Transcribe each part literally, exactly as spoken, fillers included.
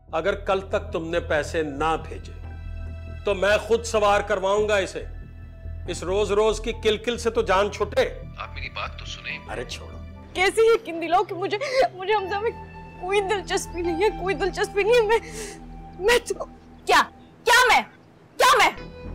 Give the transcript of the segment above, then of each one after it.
अगर कल तक तुमने पैसे ना भेजे तो मैं खुद सवार करवाऊंगा इसे। इस रोज रोज की किलकिल से तो जान छूटे। आप मेरी बात तो सुने। अरे छोड़ो। कैसे यकीन दिलाओ कि मुझे मुझे हमजा में कोई दिलचस्पी नहीं है, कोई दिलचस्पी नहीं है। मैं मैं तो क्या क्या मैं क्या मैं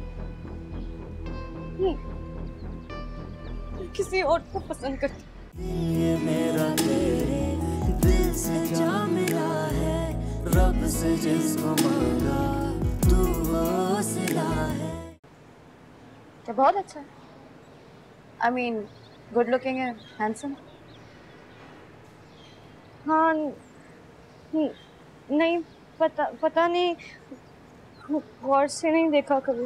किसी और को पसंद करती। ये मेरा तेरे दिल से जा मिला है, रब से जिसको मांगा तू वो सिला है। क्या बहुत अच्छा है। आई मीन गुड लुकिंग है, हैंडसम। हाँ नहीं पता पता नहीं, गौर से नहीं देखा कभी।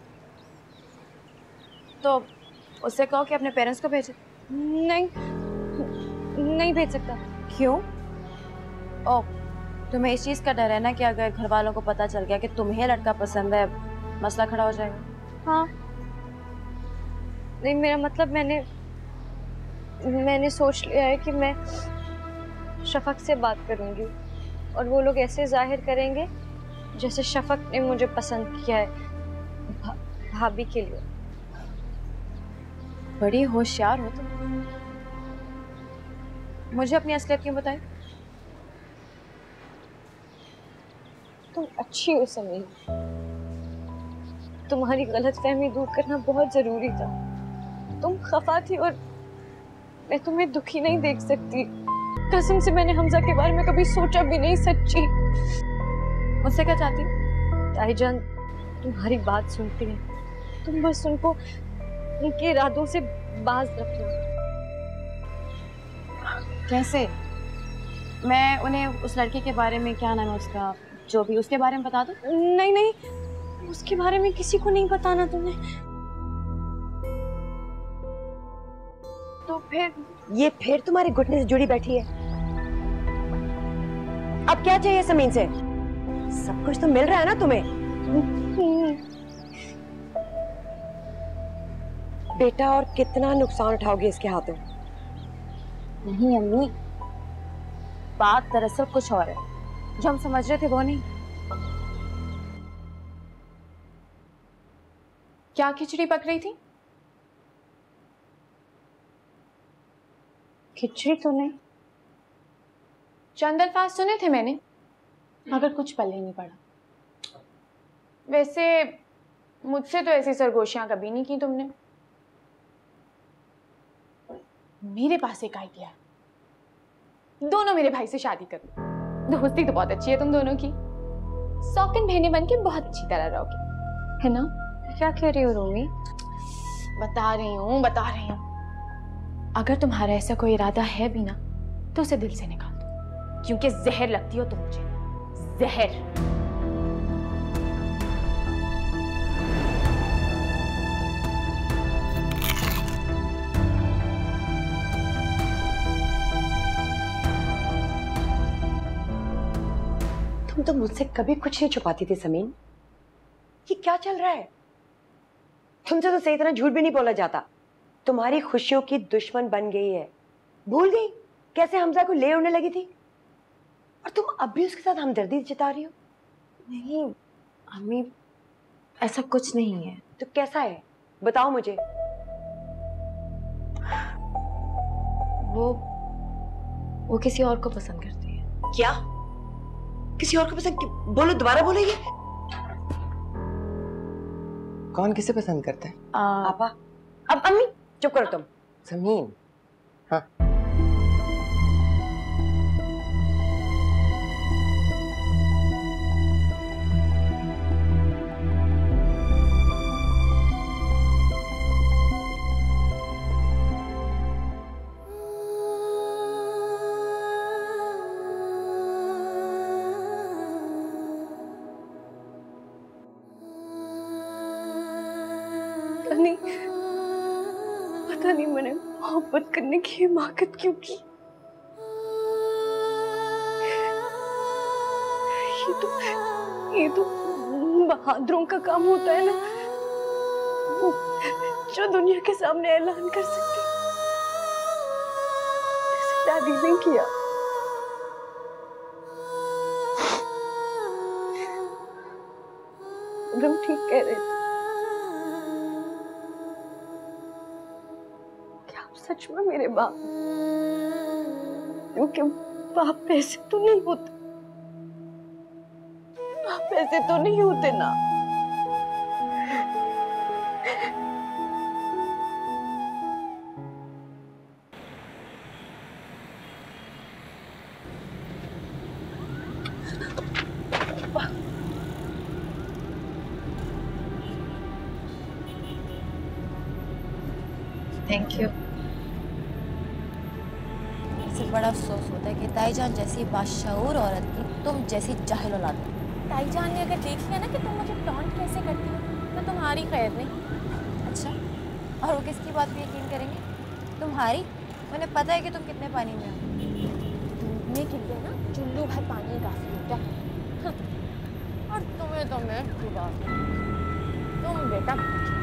तो उससे कहो कि अपने पेरेंट्स को भेजे। नहीं नहीं भेज सकता। क्यों? ओ तुम्हें इस चीज़ का डर है ना कि अगर घर वालों को पता चल गया कि तुम्हें लड़का पसंद है, मसला खड़ा हो जाएगा। हाँ नहीं, मेरा मतलब मैंने मैंने सोच लिया है कि मैं शफक से बात करूंगी और वो लोग ऐसे जाहिर करेंगे जैसे शफक ने मुझे पसंद किया है, भा, भाभी के लिए। बड़ी होशियार हो तुम। मुझे अपनी असलियत क्यों बताई? तुम अच्छी हो समीर, तुम्हारी गलतफहमी दूर करना बहुत जरूरी था। तुम खफा थी और मैं तुम्हें दुखी नहीं देख सकती। कसम से मैंने हमजा के बारे में कभी सोचा भी नहीं। सच्ची। मुझसे क्या चाहती हो? ताईजान तुम्हारी बात सुनती है, तुम बस उनको उनके इरादों से बाज रख लो। कैसे? मैं उन्हें उस लड़के के बारे में, क्या नाम है उसका, जो भी, उसके बारे में बता दो। नहीं नहीं, उसके बारे में किसी को नहीं बताना तुम्हें। तो फिर ये फिर तुम्हारे घुटने से जुड़ी बैठी है। अब क्या चाहिए समीन से? सब कुछ तो मिल रहा है ना तुम्हें? बेटा और कितना नुकसान उठाओगे इसके हाथों? नहीं अम्मी, बात दरअसल कुछ और है, जो हम समझ रहे थे वो नहीं। क्या खिचड़ी पक रही थी? खिचड़ी तो नहीं, चंद अल्फाज सुने थे मैंने, मगर कुछ पल्ले नहीं पड़ा। वैसे मुझसे तो ऐसी सरगोशियां कभी नहीं की तुमने। मेरे पास एक आइडिया है, दोनों मेरे भाई से शादी करो। दोस्ती तो बहुत अच्छी है तुम दोनों की, सौकिन बहने बन के बहुत अच्छी तरह रहोगे, है ना? क्या कह रही हो रोमी? बता रही हूँ बता रही हूँ अगर तुम्हारा ऐसा कोई इरादा है भी ना तो उसे दिल से निकाल दो, क्योंकि जहर लगती हो तुम मुझे, जहर। तुम तो मुझसे कभी कुछ नहीं छुपाती थी समीन। ये क्या चल रहा है? तुमसे तो सही तरह झूठ भी नहीं बोला जाता। तुम्हारी खुशियों की दुश्मन बन गई है। भूल गई कैसे हमजा को ले उड़ने लगी थी? और तुम अब भी उसके साथ हमदर्दी जता रही हो। नहीं अम्मी, ऐसा कुछ नहीं है। तो कैसा है बताओ मुझे। वो वो किसी और को पसंद करती है। क्या? किसी और को पसंद? बोलो, दोबारा बोलो। ये कौन किसे पसंद करता है? आपा। अब अम्मी चुप करो तुम। समीन, हाँ नहीं, पता नहीं मैंने मोहब्बत करने की हिमाकत क्यों की। ये तो ये तो बहादुरों का काम होता है ना, जो दुनिया के सामने ऐलान कर सकते, जैसे दादी ने किया। खुर्रम ठीक कह रहे थे। क्या आप सच में मेरे बाप? क्योंकि बाप पैसे तो नहीं होते, बाप पैसे तो नहीं होते ना। Thank you. इससे बड़ा अफसोस होता है कि ताईजान जैसी बाशऊर औरत की तुम जैसी जाहिल औलाद है। ताईजान ने अगर देख लिया ना कि तुम मुझे टॉन्ट कैसे करती हो तो तुम्हारी खैर नहीं। अच्छा, और वो किसकी बात पे यकीन करेंगे? तुम्हारी? उन्हें पता है कि तुम कितने पानी में हो। डूबने के लिए ना चुल्लू भर पानी काफी होता है। और तुम्हें तो मैं खुदा तुम बेटा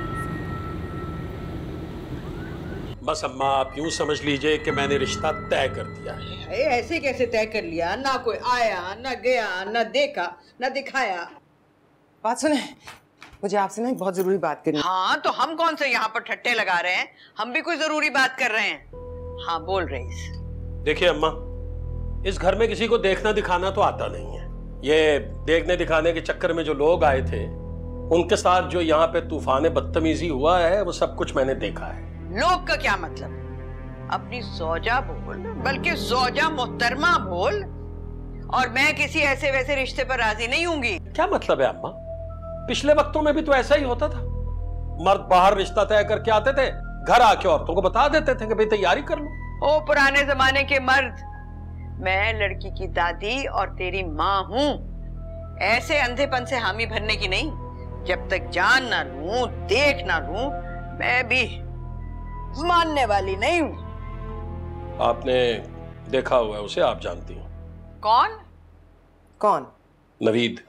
बस अम्मा आप यूं समझ लीजिए कि मैंने रिश्ता तय कर दिया है। ए, ऐसे कैसे तय कर लिया? ना कोई आया, ना गया, ना देखा, ना दिखाया। बात सुने, मुझे आपसे ना एक बहुत जरूरी बात करनी है। हाँ तो हम कौन से यहाँ पर ठट्टे लगा रहे हैं? हम भी कोई जरूरी बात कर रहे हैं। हाँ बोल रईस। देखिए अम्मा, इस घर में किसी को देखना दिखाना तो आता नहीं है। ये देखने दिखाने के चक्कर में जो लोग आए थे उनके साथ जो यहाँ पे तूफान बदतमीजी हुआ है वो सब कुछ मैंने देखा है। लोग का क्या मतलब? अपनी सौजा बोल, बल्कि सौजा मोहतरमा बोल। और मैं किसी ऐसे वैसे रिश्ते पर राजी नहीं हूंगी। क्या मतलब है अम्मा? पिछले वक्तों में भी तो ऐसा ही होता था। मर्द बाहर रिश्ता तय करके आते थे, घर आके औरतों को बता देते थे कि भाई तैयारी कर लो। ओ पुराने जमाने के मर्द, मैं लड़की की दादी और तेरी माँ हूँ। ऐसे अंधेपन से हामी भरने की नहीं। जब तक जान ना लूं, देख ना लूं, मैं भी मानने वाली नहीं हूँ। आपने देखा हुआ है उसे, आप जानती हैं। कौन? कौन? नवीद।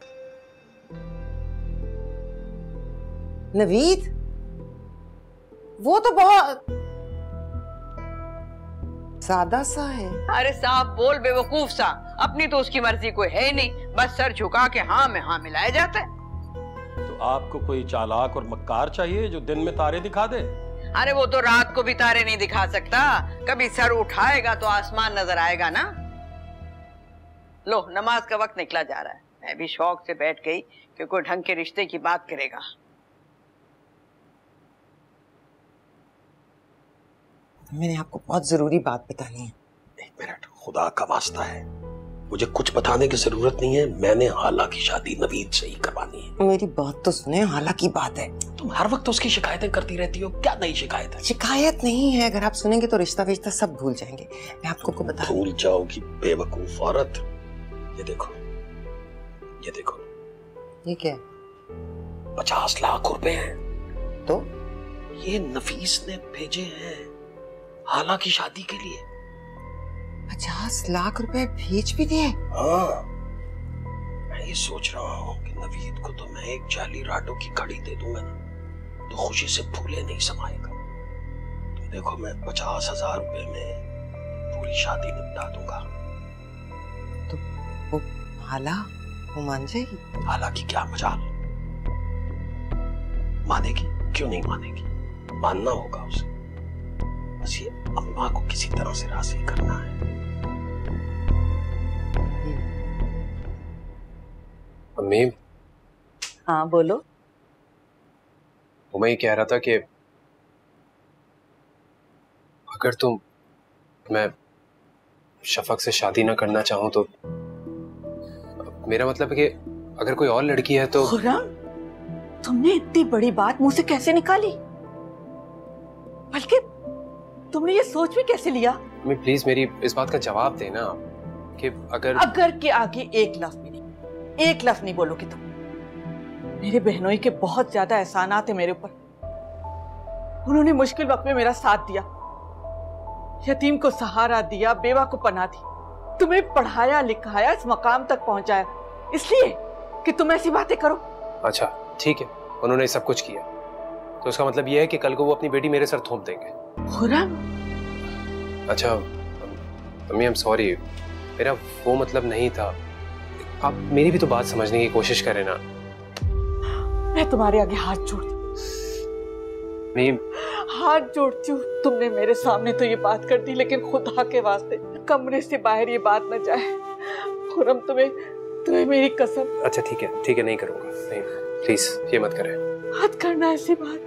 नवीद? वो तो बहुत सादा सा है। अरे साहब बोल बेवकूफ सा। अपनी तो उसकी मर्जी कोई है ही नहीं, बस सर झुका के हाँ में हाँ मिलाया जाता है। तो आपको कोई चालाक और मक्कार चाहिए जो दिन में तारे दिखा दे? अरे वो तो रात को भी तारे नहीं दिखा सकता। कभी सर उठाएगा तो आसमान नजर आएगा ना। लो नमाज का वक्त निकला जा रहा है। मैं भी शौक से बैठ गई कि कोई ढंग के रिश्ते की बात करेगा। मैंने आपको बहुत जरूरी बात बतानी है। एक मिनट, खुदा का वास्ता है, मुझे कुछ बताने की जरूरत नहीं है। मैंने हाला की शादी नवीद से ही करवानी है। मेरी बात तो सुने, हाला की बात है। तुम हर वक्त उसकी शिकायतें करती रहती हो, क्या नई शिकायत है? शिकायत नहीं है, अगर आप सुनेंगे तो रिश्ता विश्ता सब भूल जाएंगे। मैं आपको को बता भूल जाओगी बेवकूफ औरत। ये देखो, ये देखो, ये क्या? पचास लाख रुपए हैं। तो ये नफीस ने भेजे हैं हाला की शादी के लिए। पचास लाख रुपए भेज भी दिए? हाँ, मैं ये सोच रहा हूँ कि नवीद को तो मैं एक जाली राडो की घड़ी दे दूंगा ना तो खुशी से फूले नहीं समाएगा। तो देखो मैं पचास हजार रुपए में पूरी शादी निपटा दूंगा। तो वो हाला वो मान जाएगी? हाला की क्या मजाल, मानेगी? क्यों नहीं मानेगी? मानना होगा उसे। बस ये अम्मा को किसी तरह से राजी करना है। अम्मी। हाँ बोलो। तो मैं ये कह रहा था कि अगर तुम मैं शफक से शादी ना करना चाहूं तो मेरा मतलब है कि अगर कोई और लड़की है तो। खुर्रम, तुमने इतनी बड़ी बात मुंह से कैसे निकाली? बल्कि तुमने ये सोच भी कैसे लिया? मैं प्लीज मेरी इस बात का जवाब देना कि अगर अगर के आगे एक लफ्ज भी नहीं, एक लफ्ज नहीं बोलोगे तुम। मेरे बहनोई के बहुत ज्यादा एहसानात है मेरे ऊपर। उन्होंने मुश्किल वक्त में मेरा साथ दिया, यतीम को सहारा दिया, बेवा को पनाह दी, तुम्हें पढ़ाया लिखाया, इस मकाम तक पहुंचाया, इसलिए कि तुम ऐसी बातें करो। अच्छा ठीक है, उन्होंने सब कुछ किया तो उसका मतलब यह है कि कल को वो अपनी बेटी मेरे सर थोप देंगे। खुर्रम, अच्छा अम्मी, आई एम सॉरी, मेरा वो मतलब नहीं था। आप मेरी भी तो बात समझने की कोशिश करें ना। मैं तुम्हारे आगे हाथ जोड़ती नहीं, हाथ जोड़ती हूँ। तुमने मेरे सामने तो ये बात कर दी, लेकिन खुदा के वास्ते कमरे से बाहर ये बात न जाए। खुरम, तुम्हें तुम्हें मेरी कसम। अच्छा ठीक है, ठीक है, नहीं करूंगा। नहीं, प्लीज ये मत करें। मत करना ऐसी बात।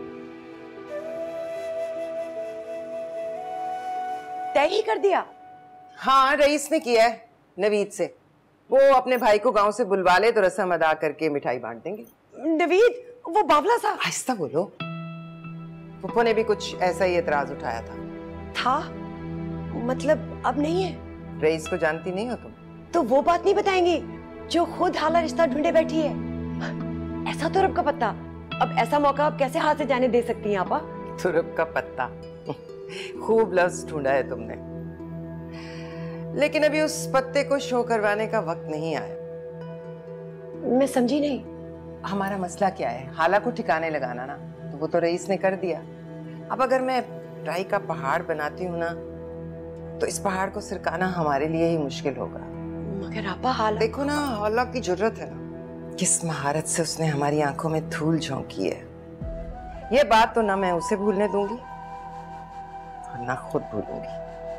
तय ही कर दिया? हाँ, रईस ने किया है नवीद से। वो अपने भाई को गांव से बुलवा ले तो रस्म अदा करके मिठाई बांट देंगे। नवीद, वो बावला सा। आहिस्ता बोलो। पप्पू ने भी कुछ ऐसा ही एतराज उठाया था। था? मतलब अब नहीं है? रईस को जानती नहीं हो तुम? तो वो बात नहीं बताएंगी जो खुद हाला रिश्ता ढूंढे बैठी है। ऐसा तुरब का पत्ता, अब ऐसा मौका आप कैसे हाथ से जाने दे सकती हैं आपा? तुरब का पत्ता खूब लफ्ज ढूंढा है तुमने, लेकिन अभी उस पत्ते को शो करवाने का वक्त नहीं आया। मैं समझी नहीं। हमारा मसला क्या है? हाला को ठिकाने लगाना ना, तो वो तो रईस ने कर दिया। अब अगर मैं राई का पहाड़ बनाती हूँ ना, तो इस पहाड़ को सिरकाना हमारे लिए ही मुश्किल होगा। मगर आपा हाला, देखो ना, हाला की जरूरत है ना। किस महारत से उसने हमारी आंखों में धूल झोंकी है। ये बात तो ना मैं उसे भूलने दूंगी और ना खुद भूलूंगी।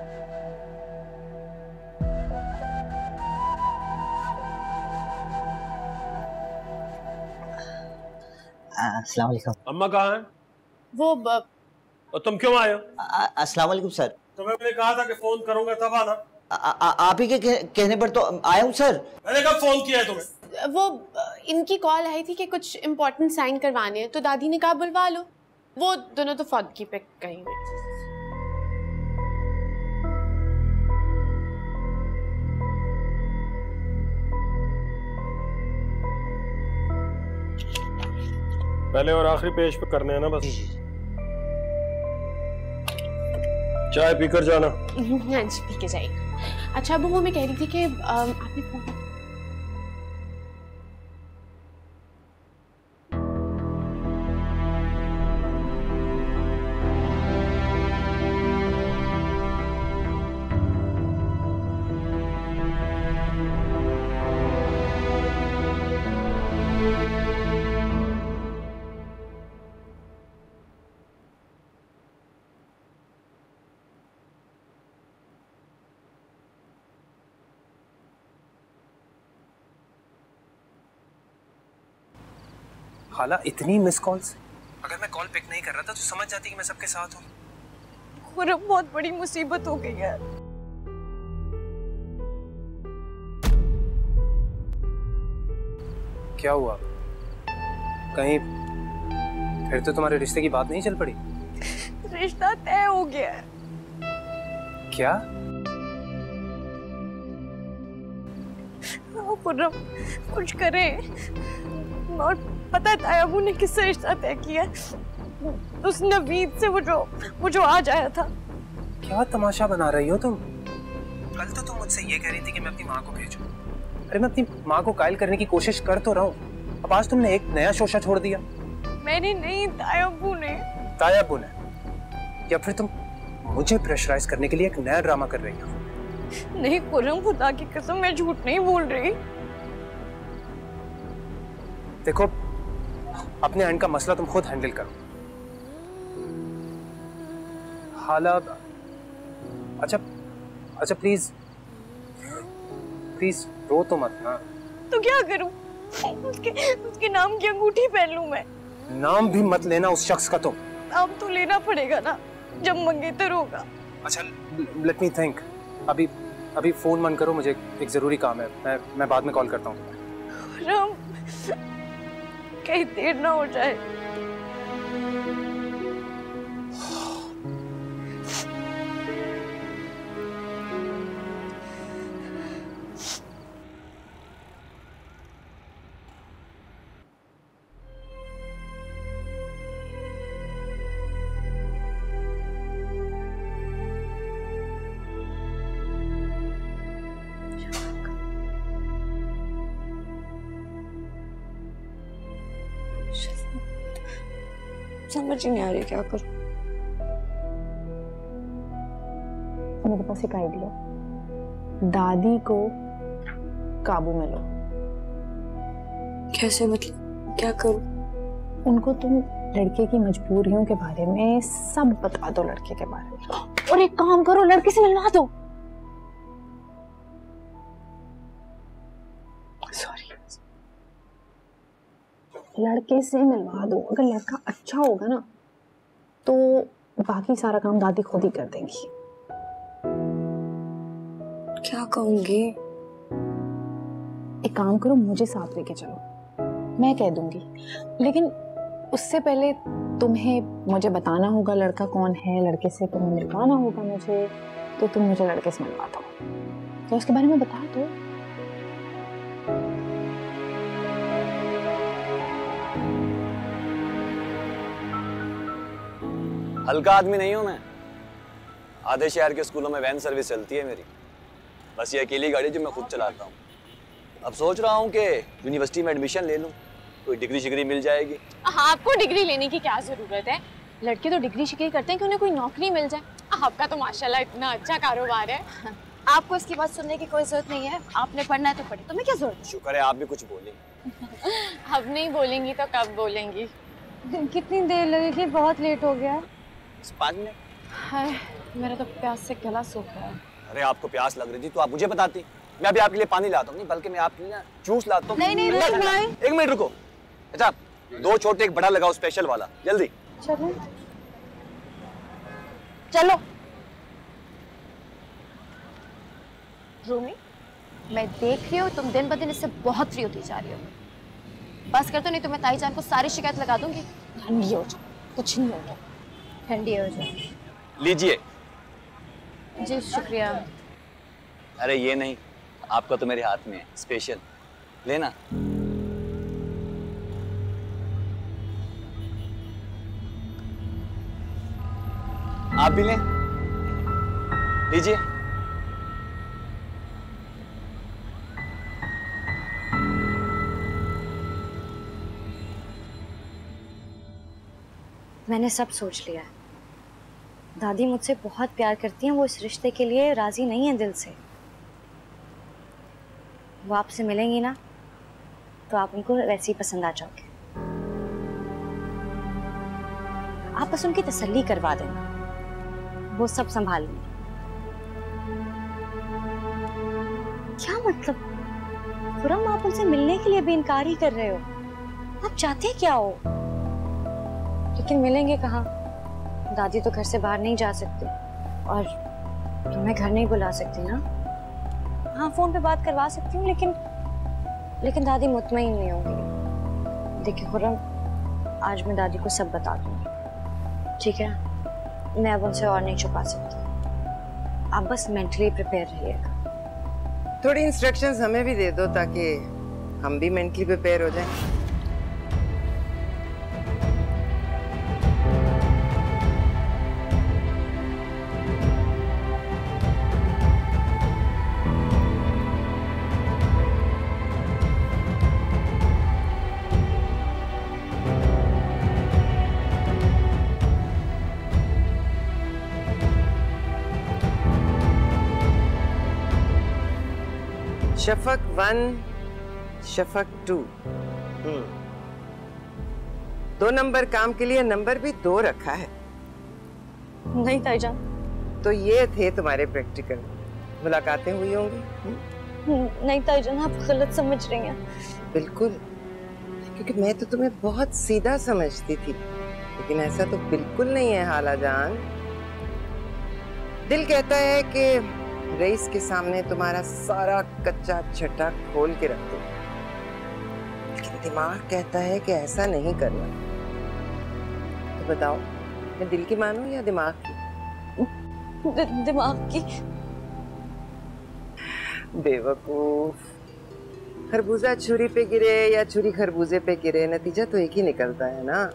अस्सलाम वालेकुम। अम्मा कहाँ है? वो ब... और तुम क्यों आए हो? अस्सलाम वालेकुम सर। तुम्हें मैंने कहा था कि फोन करूंगा तब आना। आ, आ, आप ही के कहने पर तो आया हूँ सर। मैंने कब फोन किया है तुम्हें? वो इनकी कॉल आई थी कि कुछ इम्पोर्टेंट साइन करवाने हैं, तो दादी ने कहा बुलवा लो। वो दोनों तो फौदगी पे गई हुई। पहले और आखिरी पेज पे करने हैं ना बस। चाय पीकर जाना। हाँ जी, पी के जाएगा। अच्छा अब वो मैं कह रही थी कि आपने फोन हाला, इतनी मिस कॉल्स। अगर मैं कॉल पिक नहीं कर रहा था तो समझ जाती कि मैं सबके साथ हूँ। खुरम, बहुत बड़ी मुसीबत हो गई है। क्या हुआ? कहीं फिर तो तुम्हारे रिश्ते की बात नहीं चल पड़ी? रिश्ता तय हो गया है। क्या? खुरम, कुछ करें। और पता है तायाबू ने किससे रिश्ता तय किया? उस नवीद से, वो जो वो जो आज आया था। क्या तमाशा बना रही हो तुम? कल तो तुम मुझसे ये कह रही थी कि मैं अपनी माँ को भेजूं। अरे मैं अपनी माँ को कायल करने की कोशिश कर तो रहा हूँ। अब आज तुमने एक नया शोशा छोड़ दिया। मैंने नहीं, तायाबू ने। तायाबू ने? या फिर तुम मुझे प्रेशराइज करने के लिए एक नया ड्रामा कर रही हो? नहीं खुरम, खुदा की कसम, मैं झूठ नहीं बोल रही। देखो, अपने एंड का मसला तुम खुद हैंडल करो। हालात अच्छा अच्छा प्लीज प्लीज रो तो मत ना। तो क्या करूं? उसके उसके नाम की अंगूठी पहन लूं मैं? नाम भी मत लेना उस शख्स का। तुम नाम तो लेना पड़ेगा ना, जब मंगेतर होगा। अच्छा लेट मी थिंक। अभी अभी फोन बंद करो, मुझे एक जरूरी काम है। मैं मैं बाद में कॉल करता हूँ। राम, कहीं देर ना हो जाए। समझ ही नहीं आ रही क्या करूं। मेरे पास एक आइडिया। दादी को काबू में लो। कैसे? मतलब क्या करूं? उनको तुम लड़के की मजबूरियों के बारे में सब बता दो, लड़के के बारे में। और एक काम करो, लड़के से मिलवा दो। सॉरी, लड़के से मिलवा दो। अगर लड़का अच्छा होगा ना तो बाकी सारा काम दादी खुद ही कर देंगी। क्या कहूंगी? एक काम करो, मुझे साथ लेके चलो, मैं कह दूंगी। लेकिन उससे पहले तुम्हें मुझे बताना होगा लड़का कौन है, लड़के से तुम्हें मिलवाना होगा मुझे, तो तुम मुझे लड़के से मिलवा दो, तो उसके बारे में बता दो। हल्का आदमी नहीं हूं मैं। आधे शहर के स्कूलों में वैन सर्विस चलती है मेरी। बस ये अकेली गाड़ी जो मैं खुद चलाता हूँ। अब सोच रहा हूँ कि यूनिवर्सिटी में एडमिशन ले लूँ, कोई डिग्री शिग्री मिल जाएगी। हाँ, आपको डिग्री लेने की क्या जरूरत है? लड़के तो डिग्री शिग्री करते हैं कि उन्हें कोई नौकरी मिल जाए। आपका तो माशाल्लाह इतना अच्छा कारोबार है। आपको इसकी बात सुनने की कोई जरूरत नहीं है, आपने पढ़ना है तो पढ़े, तुम्हें क्या जरूरत है? शुक्र है आप भी कुछ बोलेंगी। अब नहीं बोलेंगी तो कब बोलेंगी? कितनी देर लगेगी? बहुत लेट हो गया। पाँच मिनट। हाय, मेरा तो प्यास से गला सूख रहा है। अरे आपको प्यास लग रही थी तो आप मुझे बताती, मैं अभी आपके लिए पानी लाता हूँ। नहीं बल्कि मैं आपके लिए जूस लाता हूँ। नहीं नहीं नहीं, एक मिनट रुको। अच्छा, दो छोटे एक बड़ा लगाओ, स्पेशल वाला, जल्दी। चलो चलो। रूमी, मैं देख रही हूँ तुम दिन ब दिन इससे बहुत फ्री होती जा रही हो। बस कर दो, नहीं तो मैं ताई जान को सारी शिकायत लगा दूंगी। ठंडी हो जाओ, कुछ नहीं होगा। ठंडी हो जाओ। लीजिए। जी शुक्रिया। अरे ये नहीं, आपका तो मेरे हाथ में है, स्पेशल लेना। आप भी लें, लीजिए। मैंने सब सोच लिया है। दादी मुझसे बहुत प्यार करती हैं, वो इस रिश्ते के लिए राजी नहीं है दिल से। वो आपसे मिलेंगी ना तो आप उनको वैसे ही पसंद आ जाओगे। आप बस उनकी तसल्ली करवा देना, वो सब संभाल लेंगे। क्या मतलब खुरम, आप उनसे मिलने के लिए भी इनकार ही कर रहे हो? आप चाहते क्या हो? लेकिन मिलेंगे कहाँ? दादी तो घर से बाहर नहीं जा सकती और तुम्हें घर नहीं बुला सकती ना। हाँ, फोन पे बात करवा सकती हूँ, लेकिन लेकिन दादी मुतमईन नहीं होंगी। देखिए खुर्रम, आज मैं दादी को सब बता दूंगी, ठीक है? मैं अब उनसे और नहीं छुपा सकती। आप बस मेंटली प्रिपेयर रहिएगा। थोड़ी इंस्ट्रक्शंस हमें भी दे दो ताकि हम भी मेंटली प्रिपेयर हो जाएं। Shafaq one, Shafaq two. दो नंबर काम के लिए नंबर भी दो रखा है। नहीं ताईजान। तो ये थे तुम्हारे प्रैक्टिकल। मुलाकातें हुई होंगी? नहीं ताईजान, आप गलत समझ रही हैं। बिल्कुल, क्योंकि मैं तो तुम्हें बहुत सीधा समझती थी, लेकिन ऐसा तो बिल्कुल नहीं है हाला जान। दिल कहता है कि रईस के सामने तुम्हारा सारा कच्चा छट्टा खोल के रख दो, लेकिन दिमाग कहता है कि ऐसा नहीं करना। तो बताओ, मैं दिल की मानूं या दिमाग की? दि, दिमाग की। बेवकूफ, खरबूजा छुरी पे गिरे या छुरी खरबूजे पे गिरे, नतीजा तो एक ही निकलता है ना।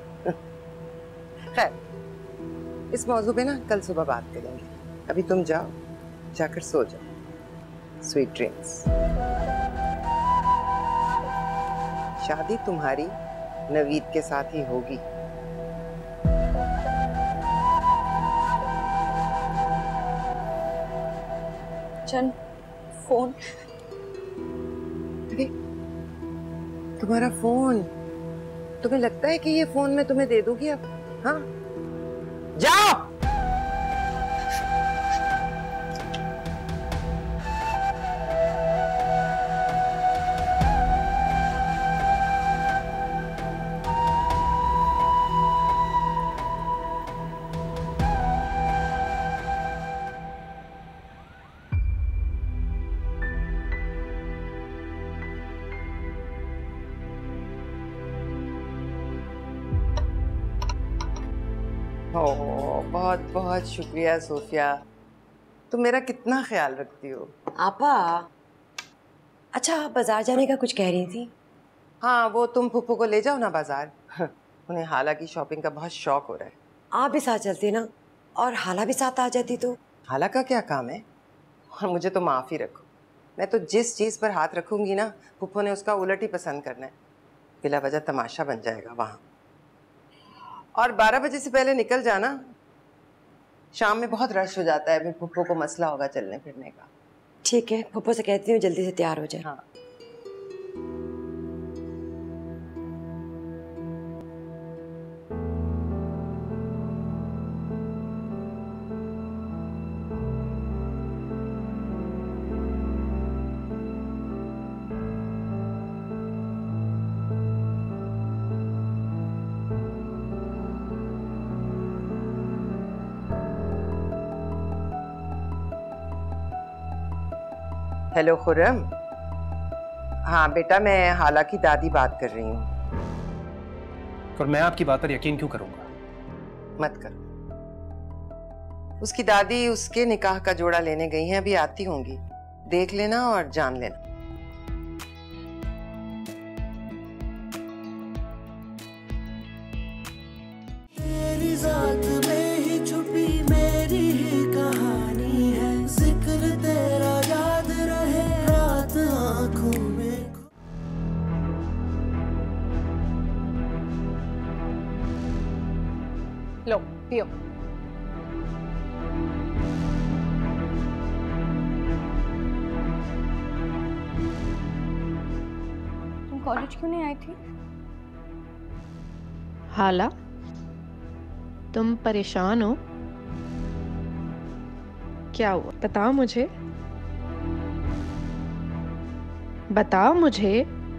खैर, इस मौजू पे ना कल सुबह बात करेंगे। अभी तुम जाओ, जाकर सो जाओ। Sweet dreams. शादी तुम्हारी नवीद के साथ ही होगी। चल फोन। तुम्हारा फोन तुम्हें लगता है कि ये फोन मैं तुम्हें दे दूंगी अब? हाँ, जाओ। ओ, बहुत बहुत शुक्रिया सोफिया, तुम मेरा कितना ख्याल रखती हो। आपा, अच्छा आप बाजार जाने का कुछ कह रही थी? हाँ, वो तुम फुप्पो को ले जाओ ना बाजार। उन्हें हाला की शॉपिंग का बहुत शौक हो रहा है। आप भी साथ चलती ना, और हाला भी साथ आ जाती तो। हाला का क्या काम है? और मुझे तो माफ़ी रखो, मैं तो जिस चीज़ पर हाथ रखूंगी ना, फुप्पो ने उसका उलट ही पसंद करना है। बिला वजह तमाशा बन जाएगा वहाँ। और बारह बजे से पहले निकल जाना, शाम में बहुत रश हो जाता है, फिर फुप्पो को मसला होगा चलने फिरने का। ठीक है, फुप्पो से कहती हूँ जल्दी से तैयार हो जाए। हाँ। हेलो खुर्रम। हाँ बेटा, मैं हाला की दादी बात कर रही हूँ। और मैं आपकी बात पर यकीन क्यों करूंगा? मत करो। उसकी दादी उसके निकाह का जोड़ा लेने गई हैं, अभी आती होंगी, देख लेना और जान लेना। तेरी जात में ही छुपी मेरी ही कहानी है, जिक्र तेरा याद रहे रात आंखों में। लो पियो। तुम कॉलेज क्यों नहीं आई थी? हाला, तुम परेशान हो? क्या हुआ? बताओ मुझे, बताओ मुझे।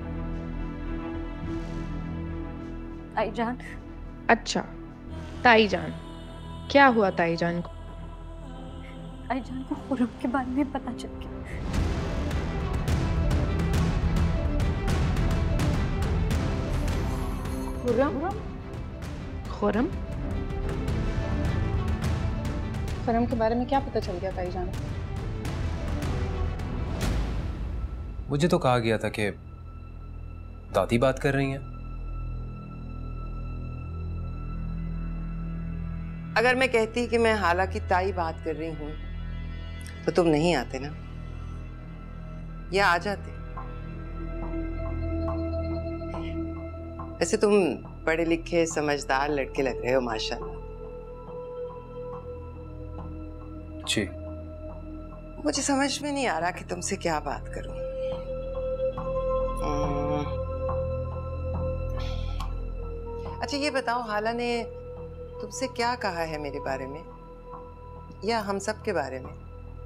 आई जान। अच्छा, ताई जान, क्या हुआ ताई जान को? आई जान को खुर्रम के बारे में पता चल गया। खुर्रम? खुर्रम? खुर्रम के बारे में क्या पता चल गया ताई जान? मुझे तो कहा गया था कि दादी बात कर रही हैं। अगर मैं कहती कि मैं हाला की ताई बात कर रही हूँ तो तुम नहीं आते ना, या आ जाते? वैसे तुम पढ़े लिखे समझदार लड़के लग रहे हो माशाल्लाह। जी। मुझे समझ में नहीं आ रहा कि तुमसे क्या बात करूं। अच्छा ये बताओ, हाला ने तुमसे क्या कहा है मेरे बारे में, या हम सब के बारे में?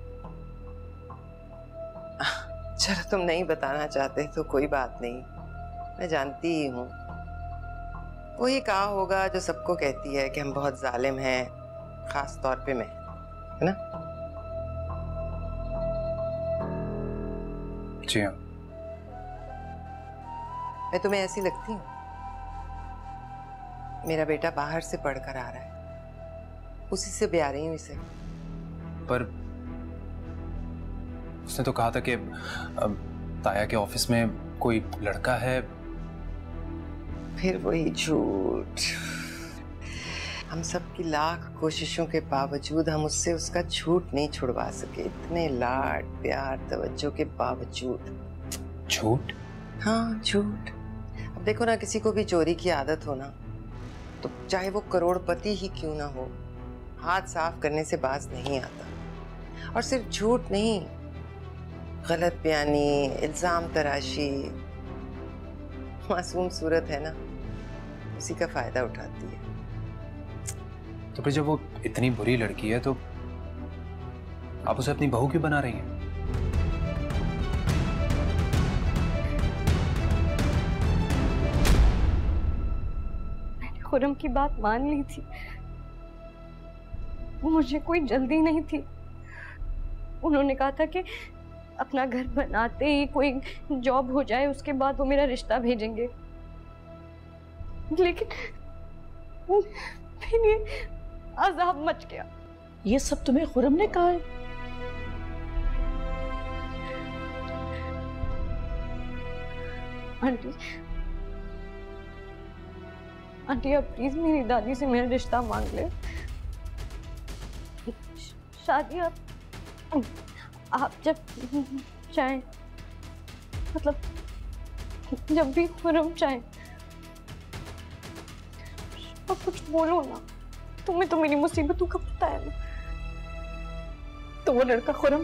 चलो तुम नहीं बताना चाहते तो कोई बात नहीं, मैं जानती ही हूँ। वही कहा होगा जो सबको कहती है कि हम बहुत जालिम हैं, खास तौर पे मैं, है ना? जी हाँ। मैं तुम्हें ऐसी लगती हूँ? मेरा बेटा बाहर से पढ़कर आ रहा है, उसी से ब्याह रही हूँ इसे। पर उसने तो कहा था कि ताया के ऑफिस में कोई लड़का है। फिर वही झूठ। हम सब की लाख कोशिशों के बावजूद हम उससे उसका झूठ नहीं छुड़वा सके, इतने लाड प्यार तवज्जो के बावजूद। झूठ? हाँ झूठ। अब देखो ना, किसी को भी चोरी की आदत हो ना, तो चाहे वो करोड़पति ही क्यों ना हो, हाथ साफ करने से बाज नहीं आता। और सिर्फ झूठ नहीं, गलत बयानी, इल्जाम तराशी। मासूम सूरत है ना, उसी का फायदा उठाती है। तो फिर जब वो इतनी बुरी लड़की है तो आप उसे अपनी बहू क्यों बना रही हैं? मैंने खुरम की बात मान ली थी, मुझे कोई जल्दी नहीं थी। उन्होंने कहा था कि अपना घर बनाते ही कोई जॉब हो जाए उसके बाद वो मेरा रिश्ता भेजेंगे, लेकिन फिर ये अजाब मच गया। ये सब तुम्हें खुरम ने कहा है? आंटी, आंटी आप प्लीज मेरी दादी से मेरा रिश्ता मांग ले। शादी आप आप जब चाहें, मतलब जब भी खुरम चाहे। और कुछ बोलो ना, तुम्हें तो मेरी मुसीबतों का पता है ना। तो वो लड़का खुरम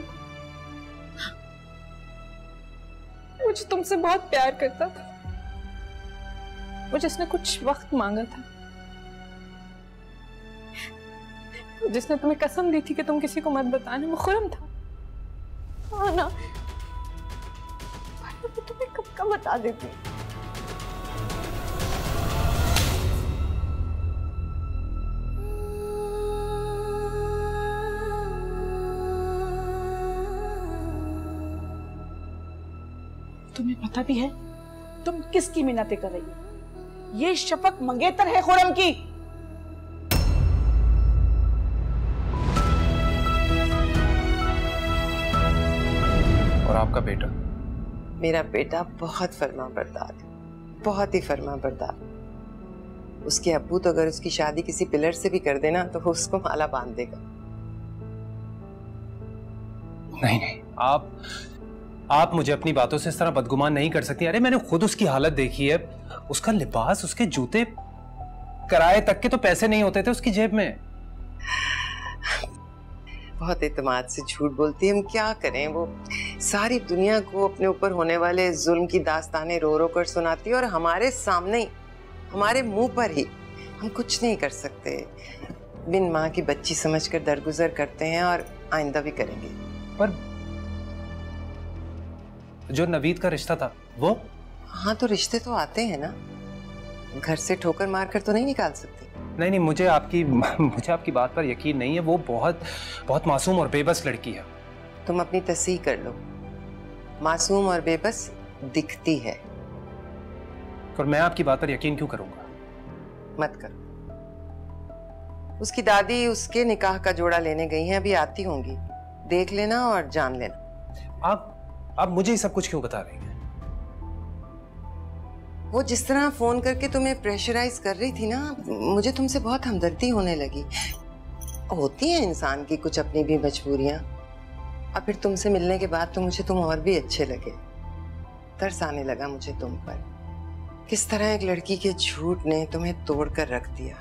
मुझे तुमसे बहुत प्यार करता था, वो जिसने कुछ वक्त मांगा था, जिसने तुम्हें कसम दी थी कि तुम किसी को मत बताना, वो खुरम था। हाँ ना, मैं तुम्हें कब का बता देती। तुम्हें पता भी है तुम किसकी मिन्नतें कर रही हो? ये शफक मंगेतर है खुरम की। और आपका बेटा? मेरा बेटा बहुत फर्मा बरदार है, बहुत ही फर्मा बरदार। उसके अब्बू तो अगर उसकी शादी किसी पिलर से भी कर देना तो वो उसको माला बांध देगा। नहीं नहीं, आप आप मुझे अपनी बातों से इस तरह बदगुमान नहीं कर सकती। अरे मैंने खुद उसकी हालत देखी है, उसका लिबास, उसके जूते, किराए तक के तो पैसे नहीं होते थे उसकी जेब में। बहुत एतमाद से झूठ बोलती है, हम क्या करें। वो सारी दुनिया को अपने ऊपर होने वाले जुल्म की दास्तानें रो रो कर सुनाती है और हमारे सामने, हमारे मुंह पर ही हम कुछ नहीं कर सकते। बिन माँ की बच्ची समझकर दरगुजर करते हैं और आइंदा भी करेंगे। पर जो नवीद का रिश्ता था वो? हाँ तो रिश्ते तो आते हैं ना, घर से ठोकर मारकर तो नहीं निकाल सकते। नहीं नहीं, मुझे आपकी मुझे आपकी बात पर यकीन नहीं है। वो बहुत बहुत मासूम और बेबस लड़की है। तुम अपनी तस्हीह कर लो, मासूम और बेबस दिखती है। और मैं आपकी बात पर यकीन क्यों करूंगा? मत करो। उसकी दादी उसके निकाह का जोड़ा लेने गई हैं, अभी आती होंगी, देख लेना और जान लेना। आप आप मुझे सब कुछ क्यों बता रही हैं? वो जिस तरह फोन करके तुम्हें प्रेशराइज कर रही थी ना, मुझे तुमसे बहुत हमदर्दी होने लगी। होती है इंसान की कुछ अपनी भी मजबूरियां। और फिर तुमसे मिलने के बाद तो मुझे तुम और भी अच्छे लगे। तरस आने लगा मुझे तुम पर। किस तरह एक लड़की के झूठ ने तुम्हें तोड़ कर रख दिया।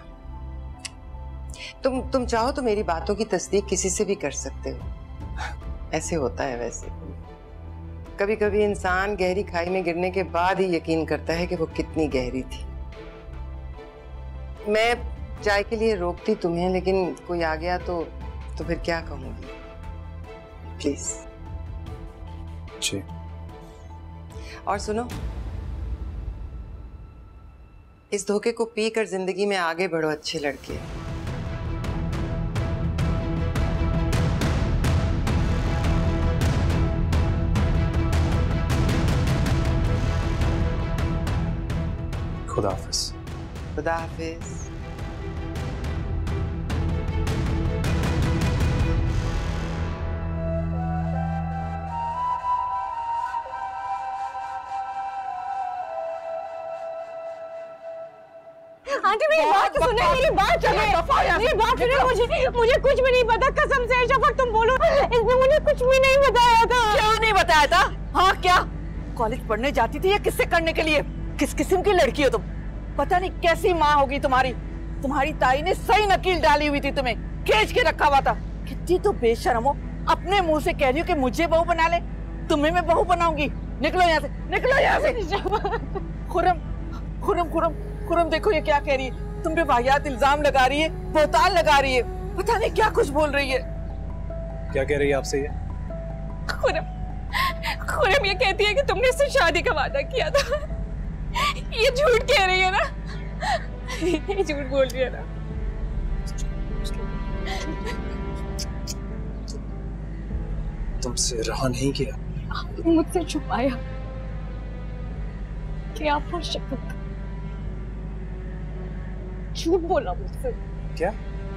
तुम तुम चाहो तो मेरी बातों की तस्दीक किसी से भी कर सकते हो। ऐसे होता है वैसे। कभी कभी इंसान गहरी खाई में गिरने के बाद ही यकीन करता है कि वो कितनी गहरी थी। मैं चाय के लिए रोकती तुम्हें, लेकिन कोई आ गया तो तो फिर क्या कहूंगी। प्लीज। जी। और सुनो, इस धोखे को पीकर जिंदगी में आगे बढ़ो अच्छे लड़के। खुदा हाफिज। खुदा हाफिज। आंटी मेरी बात तो सुने, मेरी बात सुने, मेरी बात सुने। मुझे मुझे कुछ भी नहीं पता, कसम से शफक तुम बोलो, इसने मुझे कुछ भी नहीं बताया था। क्यों नहीं बताया था? हाँ क्या कॉलेज पढ़ने जाती थी या किससे करने के लिए? किस किस्म की लड़की हो तुम? पता नहीं कैसी माँ होगी तुम्हारी। तुम्हारी ताई ने सही नकील डाली हुई थी, तुम्हें खींच के रखा हुआ था। कितनी तो बेशर्म हो, अपने मुंह से कह रही हो कि मुझे बहू बना ले, तुम्हें मैं बहू बनाऊंगी। निकलो यहाँ से, निकलो यहाँ से। खुरम खुरम खुरम खुरम देखो ये क्या कह रही है, तुम पे वाहियात इल्जाम लगा रही है, बोहतान लगा रही है, पता नहीं क्या कुछ बोल रही है। क्या कह रही है आपसे ये? खुरम खुरम ये कहती है कि तुमने इससे शादी का वादा किया था। ये झूठ कह रही है ना, ये झूठ बोल रही है ना। तुमसे रहा नहीं किया। आपने मुझसे छुपाया कि आप हर शपथ झूठ बोला मुझसे। क्या?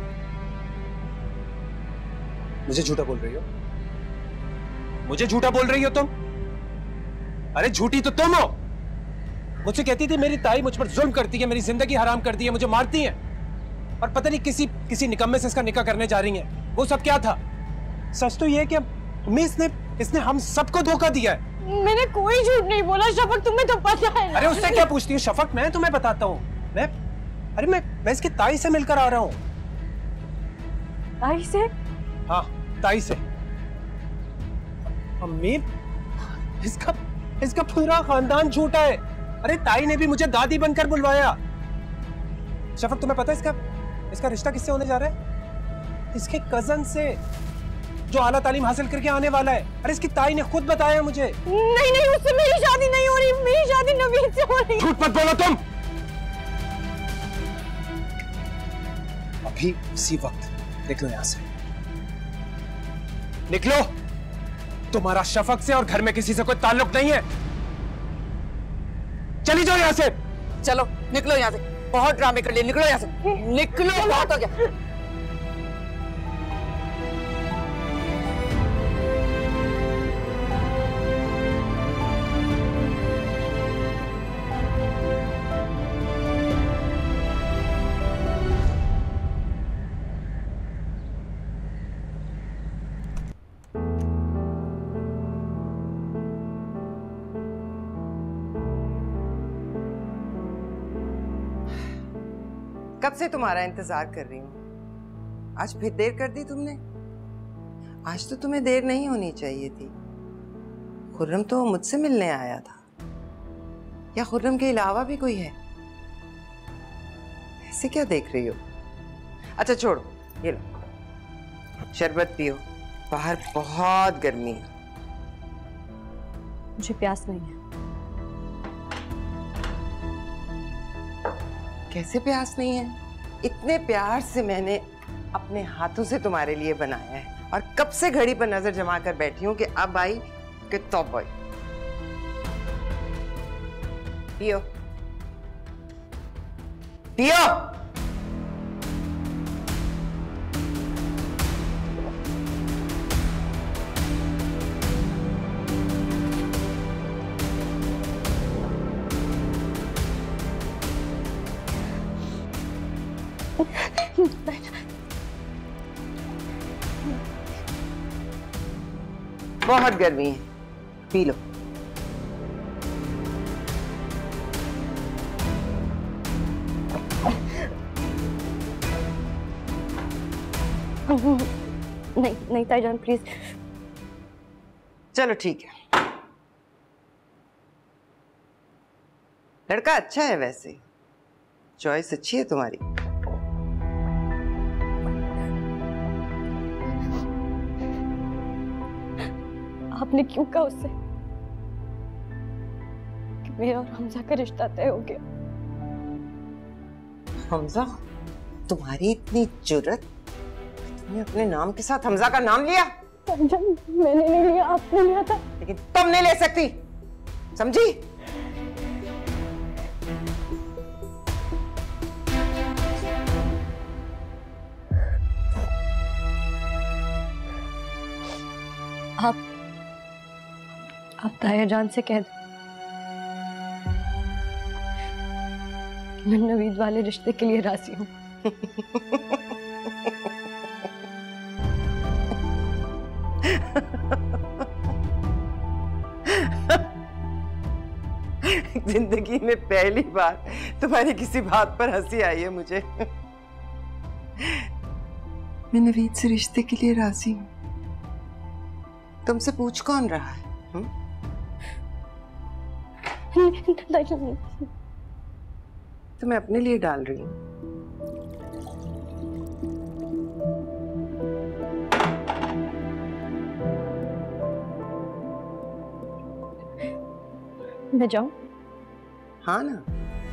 मुझे झूठा बोल रही हो? मुझे झूठा बोल रही हो तुम? अरे झूठी तो तुम हो। मुझसे कहती थी मेरी ताई मुझ पर जुल्म करती है, मेरी जिंदगी हराम करती है, मुझे मारती है, और पता नहीं किसी किसी निकम्मे से इसका निकाह करने जा रही हैं। वो सब क्या था? सच तो ये है कि तुम्हें इसने इसने हम सबको धोखा दिया है। मैंने कोई झूठ नहीं बोला शफक, तुम्हें तो पता है। अरे उससे क्या पूछती है शफक? मैं तुम्हें बताता हूँ। मैं अरे मैं मैं इसकी ताई से मिलकर आ रहा हूँ। ताई से? हाँ ताई से। अम्मी, इसका इसका पूरा खानदान झूठा है। अरे ताई ने भी मुझे दादी बनकर बुलवाया। शफक तुम्हें पता है इसका इसका रिश्ता किससे होने जा रहा है? इसके कजन से, जो आला तालीम हासिल करके आने वाला है। अरे इसकी ताई ने खुद बताया मुझे। नहीं नहीं, उससे मेरी शादी नहीं हो रही, मेरी शादी नवीद से हो रही। झूठ मत बोलो तुम। अभी इसी वक्त निकलो यहां से, निकलो। तुम्हारा शफक से और घर में किसी से कोई ताल्लुक नहीं है। चली जाओ यहां से। चलो निकलो यहाँ से, बहुत ड्रामे कर लिए, निकलो यहाँ से, निकलो, बहुत हो गया। कब से तुम्हारा इंतजार कर रही हूँ। आज फिर देर कर दी तुमने। आज तो तुम्हें देर नहीं होनी चाहिए थी। खुर्रम तो मुझसे मिलने आया था, या खुर्रम के अलावा भी कोई है? ऐसे क्या देख रही हो? अच्छा छोड़ो, ये लो शरबत पियो, बाहर बहुत गर्मी है। मुझे प्यास नहीं है। कैसे प्यास नहीं है? इतने प्यार से मैंने अपने हाथों से तुम्हारे लिए बनाया है, और कब से घड़ी पर नजर जमा कर बैठी हूं कि अब आई कि तब आई। पियो पियो। बहुत गर्मी है, पी लो। नहीं नहीं ताईजान प्लीज। चलो ठीक है, लड़का अच्छा है, वैसे चॉइस अच्छी है तुम्हारी। आपने क्यों कहा उससे कि मेरा और हमजा का रिश्ता तय हो गया? हमजा? तुम्हारी इतनी जुर्रत, तुमने अपने नाम के साथ हमजा का नाम लिया? मैंने नहीं लिया, आपने लिया था। लेकिन तुम नहीं ले सकती, समझी? आप आप ताया जान से कह दो मैं नवीद वाले रिश्ते के लिए राजी हूँ। जिंदगी में पहली बार तुम्हारी किसी बात पर हंसी आई है मुझे। मैं नवीद से रिश्ते के लिए राजी हूँ। तुमसे पूछ कौन रहा है? तो मैं अपने लिए डाल रही हूँ। मैं जाऊं? हाँ ना।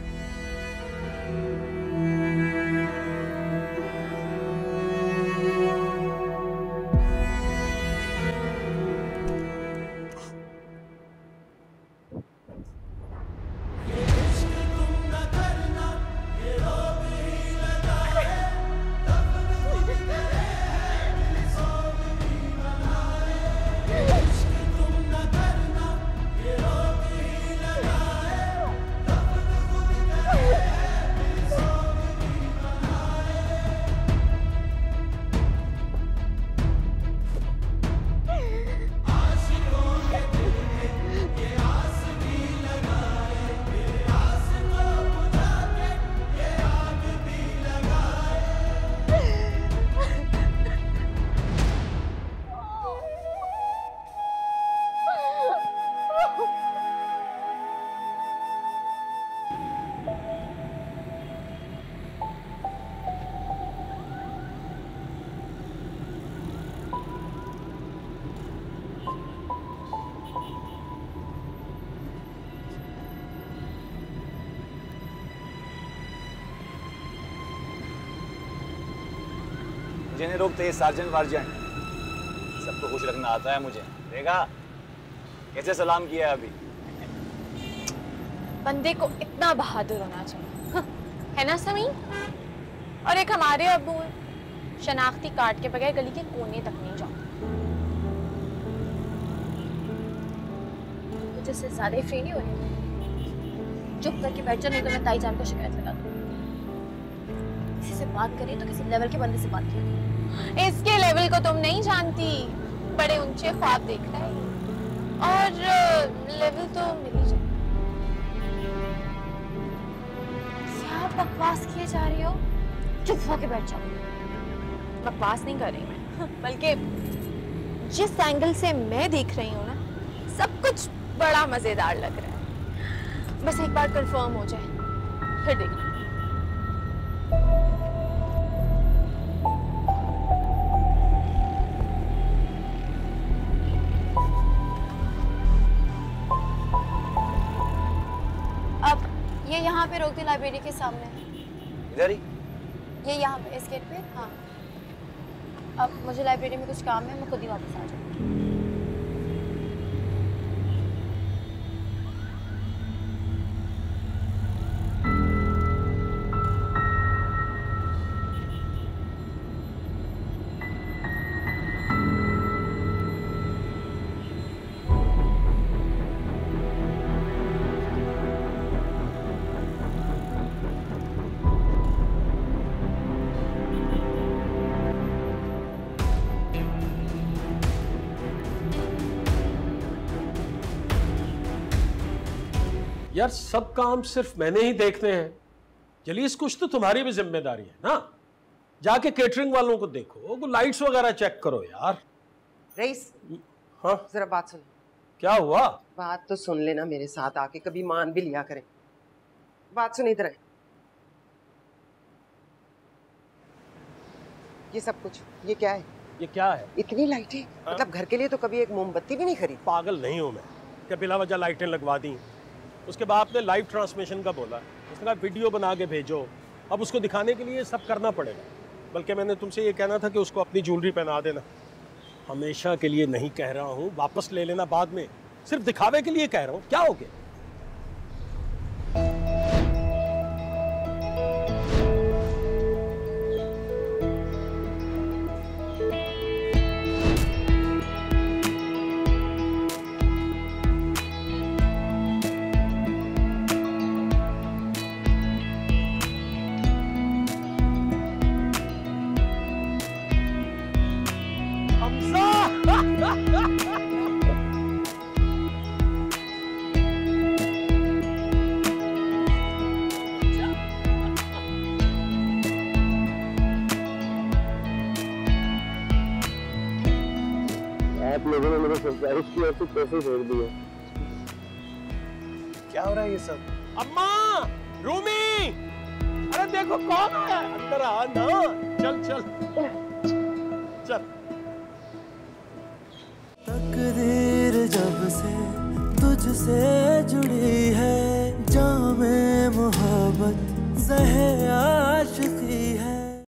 जिन्हें रोकते हैं सार्जेंट वार्जेंट, सबको खुश रखना आता है मुझे। देखा कैसे सलाम किया अभी। बंदे को इतना बहादुर होना चाहिए, है ना समीन? और एक हमारे अब्बू शनाख्ती कार्ड के बगैर गली के कोने तक नहीं जाते। कुछ इससे ज्यादा ही फ्री नहीं हो रही। चुप करके बैठ जाओ, नहीं तो मैं ताई जान को शिकायत लगा दूँ। किसी से बात करिए तो किसी लेवल के बंदे से बात करिए। इसके लेवल को तुम नहीं जानती, बड़े ऊंचे ख्वाब देखता है और लेवल तो मिल ही जाए। क्या बकवास किए जा रही हो? चुप होके बैठ जाओ। बकवास नहीं कर रही मैं, बल्कि जिस एंगल से मैं देख रही हूँ ना, सब कुछ बड़ा मजेदार लग रहा है। बस एक बार कंफर्म हो जाए फिर देखना। ये यहाँ पे रोक दी, लाइब्रेरी के सामने। इधर ही? ये यहाँ पे इस गेट पे। हाँ, अब मुझे लाइब्रेरी में कुछ काम है, मैं खुद ही वापस आ जाऊँगी। यार सब काम सिर्फ मैंने ही देखने हैं। जलीस, कुछ तो तुम्हारी भी जिम्मेदारी है ना। जाके केटरिंग वालों को देखो, वो लाइट्स वगैरह चेक करो यार। रईस, हाँ जरा बात सुन। क्या हुआ? बात तो सुन लेना मेरे साथ आके, कभी मान भी लिया करे। बात सुन, इधर है। ये सब कुछ, ये क्या है? ये क्या है? इतनी लाइटें? हाँ? मतलब घर के लिए तो कभी एक मोमबत्ती भी नहीं खरीदी? पागल नहीं हूं मैं क्या बिला वजह लाइटें लगवा दी। उसके बाद आपने लाइव ट्रांसमिशन का बोला, उसने कहा वीडियो बना के भेजो। अब उसको दिखाने के लिए सब करना पड़ेगा। बल्कि मैंने तुमसे ये कहना था कि उसको अपनी ज्वेलरी पहना देना। हमेशा के लिए नहीं कह रहा हूँ, वापस ले लेना बाद में। सिर्फ दिखावे के लिए कह रहा हूँ। क्या हो गया? आप लोगों ने मेरे सरप्राइज की ऐसे कैसे छोड़ दिया? क्या हो रहा है ये सब? अम्मा, रूमी, देखो कौन आया, अंदर आ ना, चल चल चल। तकदीर जब से तुझसे जुड़ी है, जामे मोहब्बत ज़हे आशिकी है।